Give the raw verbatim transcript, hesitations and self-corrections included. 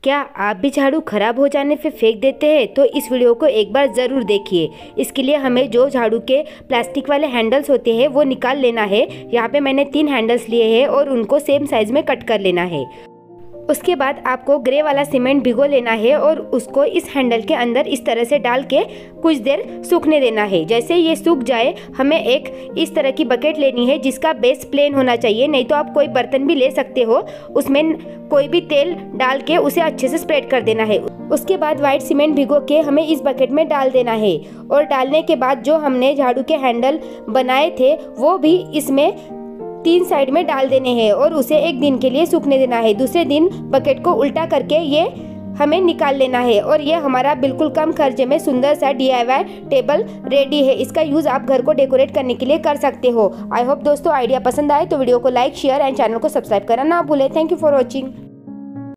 क्या आप भी झाड़ू खराब हो जाने पे फेंक देते हैं? तो इस वीडियो को एक बार ज़रूर देखिए। इसके लिए हमें जो झाड़ू के प्लास्टिक वाले हैंडल्स होते हैं वो निकाल लेना है। यहाँ पे मैंने तीन हैंडल्स लिए हैं और उनको सेम साइज़ में कट कर लेना है। उसके बाद आपको ग्रे वाला सीमेंट भिगो लेना है और उसको इस हैंडल के अंदर इस तरह से डाल के कुछ देर सूखने देना है। जैसे ये सूख जाए हमें एक इस तरह की बकेट लेनी है जिसका बेस प्लेन होना चाहिए, नहीं तो आप कोई बर्तन भी ले सकते हो। उसमें कोई भी तेल डाल के उसे अच्छे से स्प्रेड कर देना है। उसके बाद वाइट सीमेंट भिगो के हमें इस बकेट में डाल देना है और डालने के बाद जो हमने झाड़ू के हैंडल बनाए थे वो भी इसमें तीन साइड में डाल देने हैं और उसे एक दिन के लिए सूखने देना है। दूसरे दिन बकेट को उल्टा करके ये हमें निकाल लेना है और ये हमारा बिल्कुल कम खर्चे में सुंदर सा D I Y table ready है। इसका यूज़ आप घर को डेकोरेट करने के लिए कर सकते हो। आई होप दोस्तों आइडिया पसंद आए तो वीडियो को लाइक शेयर एंड चैनल को सब्सक्राइब करना ना भूलें। Thank you for watching.